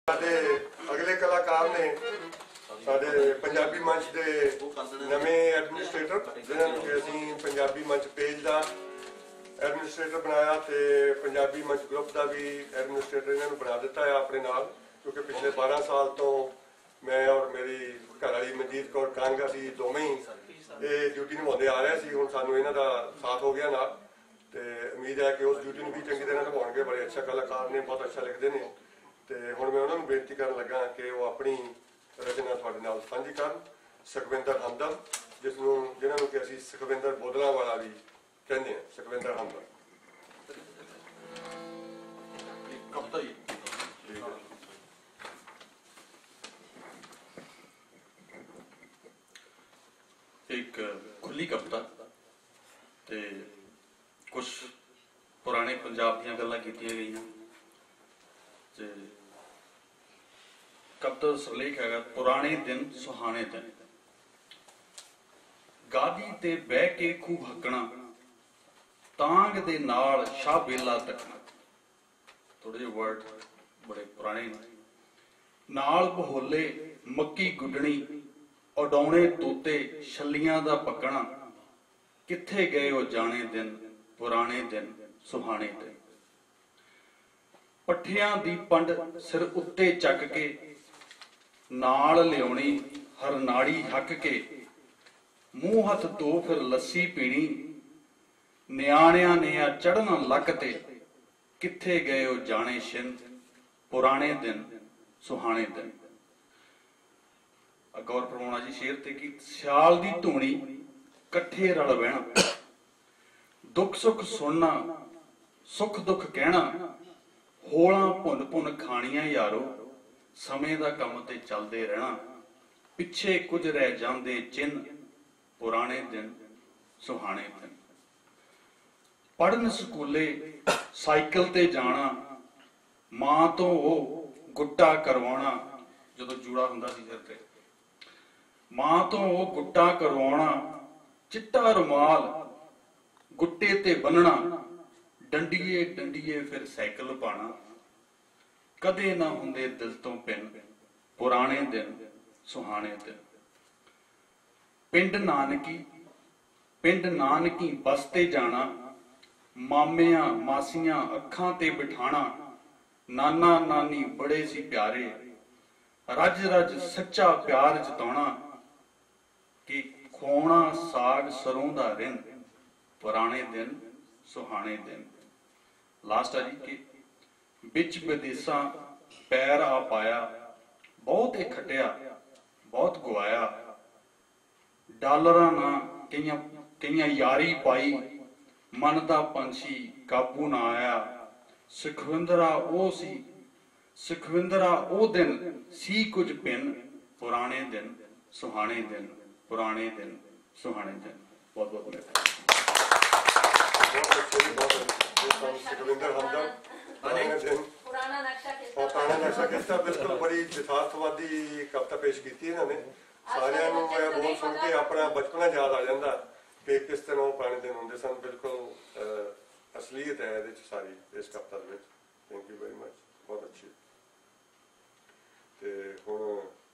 अगले कलाकार ने साडे पंजाबी मंच के नवे एडमिनिस्ट्रेटर जिन्होंने असीं पंजाबी मंच पेज का एडमिनिस्ट्रेटर बनाया तो पंजाबी मंच ग्रुप का भी एडमिनिस्ट्रेटर इन्होंने बना दिता है अपने नाल, क्योंकि पिछले 12 साल तो मैं और मेरी घरवाली मनजीत कौर कंग असीं दोवें ही ये ड्यूटी निभाते आ रहे सी। हुण सानूं इन्हां दा साथ हो गया नाल ते उम्मीद है कि उस ड्यूटी नूं भी चंगी तरह निभाउणगे। बड़े अच्छा कलाकार ने, बहुत अच्छा लिखते हैं। तो हुण मैं उन्होंने बेनती कर लगा कि वो अपनी रचना तुहाडे नाल सांझी करन। सुखविंदर हमदम, जिन्होंने कि असीं सुखविंदर बोदलावाला भी कहते हैं। सुखविंदर हमदम एक खुली कविता ते कुछ पुराने पंजाब दी गल्लां कीतियां गईयां। कविता सरलेख है पुराने दिन सुहाने दिन। गादी ते बह के खूह हकना, तांग दे नाल शाह बेला तकना। थोड़े जे वर्ड बड़े पुराने नाल बहोले मक्की गुडनी, उडौने तोते छलियां दा पकना। किथे गए ओ जाने दिन, पुराने दिन सुहाने दिन। पट्ठियां दी पंड सिर उत्ते चक के, नाल लियाउणी हर नाड़ी हक के। मूंह हथ धो फिर लस्सी पीनी, नियाणियां ने आ चढ़ना लक ते। किथे गए ओ जाने छिन, पुराने दिन सुहाने दिन। गौर फरमाउणा जी शेर ते कि सियाल दी धूनी कट्ठे रल बहना। दुख सुख सुनना, सुख दुख कहना। होलां भुन भुन खाणियां यारो, समय दा कम ते चलदे रहना। पिछे कुछ रह जांदे चिन्ह, पुराने दिन सुहाने दिन। पढ़न स्कूले साइकिल ते जाना, मां तो वो गुट्टा करवाना। जदों जूड़ा हुंदा सी सिर ते, मां तो वो गुट्टा करवाना। चिट्टा रुमाल गुट्टे ते बन्नना, डंडिए डंडिए फिर साइकिल पाना। कदे ना हुंदे दिल तो पिन, पुराने दिन सुहाने दिन। पिंड नानकी बस ते जाना, मामियां मासियां अखां ते बिठाना। नाना नानी बड़े सी प्यारे, रज रज सच्चा प्यार जताना। कि खोना साग सरों दा रिन, पुराने दिन सुहाने दिन। लास्ट है जी कि बिच विदेसा पैर आ पाया। बहुत ही खटिया बहुत गवाया। डॉलरां ना कईयां यारी पाई, मन दा पंछी काबू ना आया। सुखविंदरा ओ दिन सी कुछ पिन, पुराने दिन सुहाने दिन, पुराने दिन सुहाने दिन। बहुत बहुत सुखविंदर हमदम पुराना नक्शा किस्ता बिल्कुल बड़ी यथार्थवादी कविता पेश की इन्होंने। सारिਆਂ ਨੂੰ मैं बोल सुन के अपना बचपना याद आ जाता कि किस तरह पुराने दिन होंगे सन। बिल्कुल असलीयत है ये सारी इस कविता। थैंक यू वेरी मच, बहुत अच्छी। तो हुण